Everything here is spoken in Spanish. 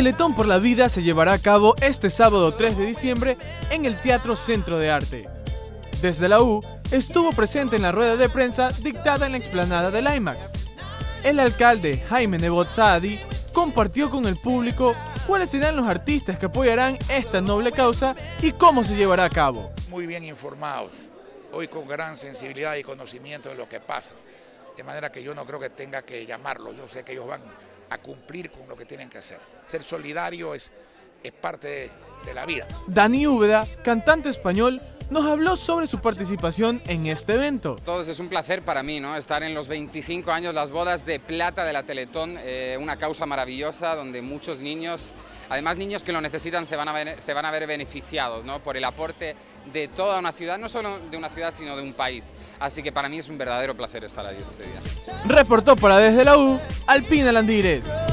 Teletón por la Vida se llevará a cabo este sábado 3 de diciembre en el Teatro Centro de Arte. Desde la U, estuvo presente en la rueda de prensa dictada en la explanada del IMAX. El alcalde Jaime Nebot Saadi compartió con el público cuáles serán los artistas que apoyarán esta noble causa y cómo se llevará a cabo. Muy bien informados, hoy con gran sensibilidad y conocimiento de lo que pasa, de manera que yo no creo que tenga que llamarlos, yo sé que ellos van a cumplir con lo que tienen que hacer. Ser solidario es parte de la vida. Dani Úbeda, cantante español, nos habló sobre su participación en este evento. Todos es un placer para mí, ¿no? Estar en los 25 años, las bodas de plata de la Teletón, una causa maravillosa donde muchos niños, además niños que lo necesitan, se van a ver beneficiados, ¿no? Por el aporte de toda una ciudad, no solo de una ciudad, sino de un país. Así que para mí es un verdadero placer estar ahí ese día. Reportó para Desde la U, Alpina Landírez.